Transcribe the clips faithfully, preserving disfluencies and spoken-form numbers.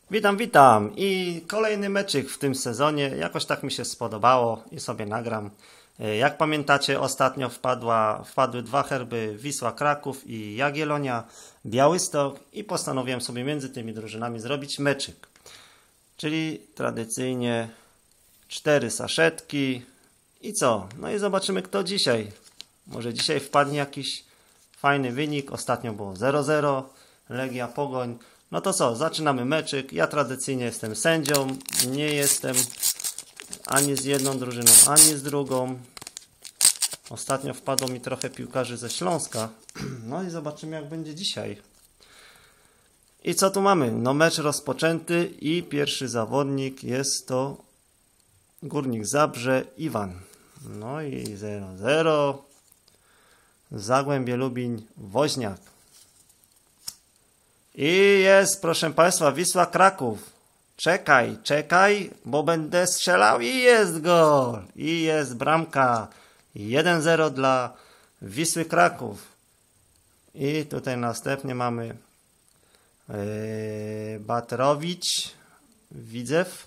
Witam, witam i kolejny meczyk w tym sezonie. Jakoś tak mi się spodobało i sobie nagram. Jak pamiętacie, ostatnio wpadła, wpadły dwa herby Wisła Kraków i Jagiellonia Białystok i postanowiłem sobie między tymi drużynami zrobić meczyk. Czyli tradycyjnie cztery saszetki i co? No i zobaczymy, kto dzisiaj. Może dzisiaj wpadnie jakiś fajny wynik. Ostatnio było zero zero, Legia Pogoń. No to co, zaczynamy meczyk. Ja tradycyjnie jestem sędzią. Nie jestem ani z jedną drużyną, ani z drugą. Ostatnio wpadło mi trochę piłkarzy ze Śląska. No i zobaczymy, jak będzie dzisiaj. I co tu mamy? No mecz rozpoczęty i pierwszy zawodnik jest to Górnik Zabrze Iwan. No i zero zero. Zagłębie Lubin Woźniak. I jest, proszę Państwa, Wisła Kraków. Czekaj, czekaj, bo będę strzelał i jest gol. I jest bramka. jeden zero dla Wisły Kraków. I tutaj następnie mamy yy, Baterowicz, Widzew.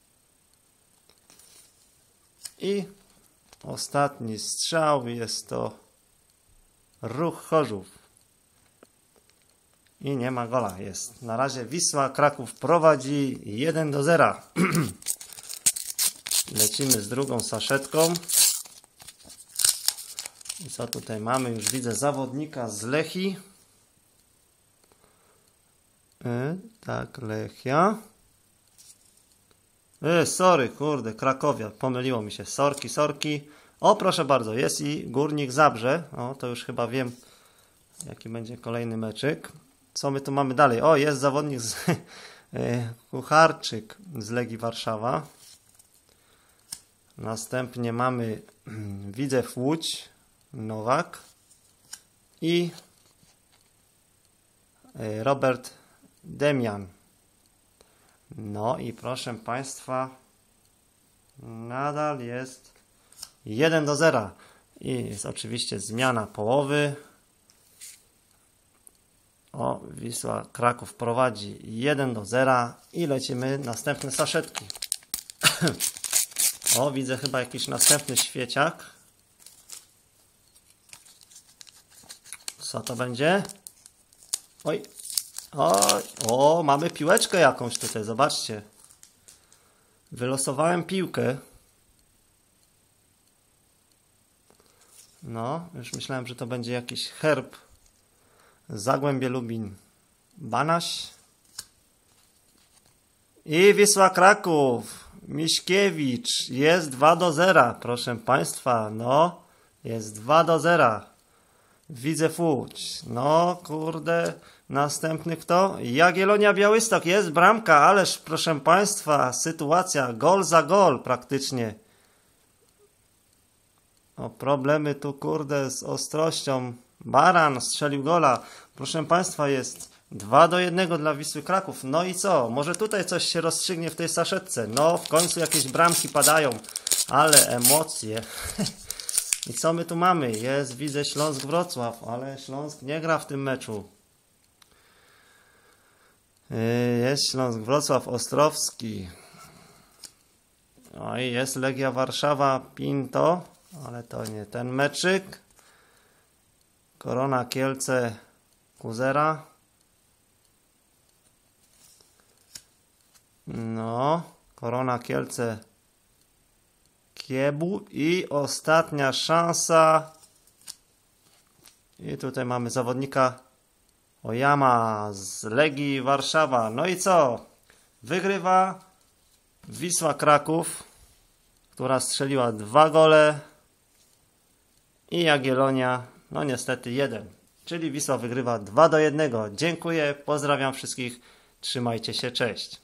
I ostatni strzał jest to Ruch Chorzów. I nie ma gola. Jest. Na razie Wisła Kraków prowadzi jeden do zera. Lecimy z drugą saszetką. I co tutaj mamy? Już widzę zawodnika z Lechii. E, tak, Lechia. E, sorry, kurde, Krakowia. Pomyliło mi się. Sorki, sorki. O, proszę bardzo, jest i Górnik Zabrze. O, to już chyba wiem, jaki będzie kolejny meczyk. Co my tu mamy dalej? O, jest zawodnik z Kucharczyk z Legii Warszawa. Następnie mamy Widzew Łódź, Nowak i Robert Demian. No i proszę Państwa, nadal jest jeden do zera. I jest oczywiście zmiana połowy. O, Wisła Kraków prowadzi jeden do zera i lecimy następne saszetki. O, widzę chyba jakiś następny świeciak. Co to będzie? Oj, oj, o, mamy piłeczkę jakąś tutaj, zobaczcie. Wylosowałem piłkę. No, już myślałem, że to będzie jakiś herb. Zagłębie Lubin Banaś i Wisła Kraków Miśkiewicz. Jest dwa do zera, proszę Państwa. No, jest dwa do zera. Widzew Łódź. No, kurde, następny kto? Jagiellonia Białystok. Jest bramka, ależ proszę Państwa, sytuacja gol za gol praktycznie. O, problemy tu, kurde, z ostrością. Baran strzelił gola. Proszę Państwa, jest dwa do jednego dla Wisły Kraków. No i co? Może tutaj coś się rozstrzygnie w tej saszetce. No, w końcu jakieś bramki padają. Ale emocje. I co my tu mamy? Jest, widzę, Śląsk Wrocław, ale Śląsk nie gra w tym meczu. Jest Śląsk Wrocław Ostrowski. No i jest Legia Warszawa Pinto, ale to nie ten meczyk. Korona Kielce Kuzera. No, Korona Kielce Kiebu i ostatnia szansa. I tutaj mamy zawodnika Oyama z Legii Warszawa. No i co? Wygrywa Wisła Kraków, która strzeliła dwa gole i Jagiellonia, no niestety jeden. Czyli Wisła wygrywa dwa do jednego. Dziękuję, pozdrawiam wszystkich, trzymajcie się, cześć.